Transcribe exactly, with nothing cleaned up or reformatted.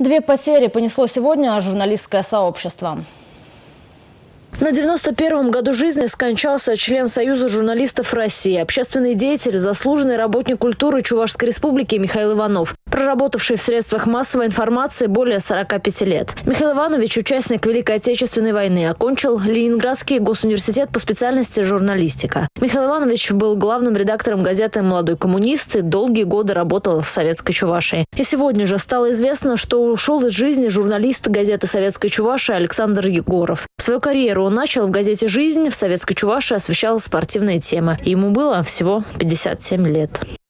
Две потери понесло сегодня журналистское сообщество. На девяносто первом году жизни скончался член Союза журналистов России, общественный деятель, заслуженный работник культуры Чувашской республики Михаил Иванов, проработавший в средствах массовой информации более сорока пяти лет. Михаил Иванович – участник Великой Отечественной войны, окончил Ленинградский госуниверситет по специальности журналистика. Михаил Иванович был главным редактором газеты «Молодой коммунист» и долгие годы работал в Советской Чувашии. И сегодня же стало известно, что ушел из жизни журналист газеты «Советской Чувашии» Александр Егоров. Свою карьеру он начал в газете «Жизнь», в Советской Чувашии освещал спортивные темы. Ему было всего пятьдесят семь лет.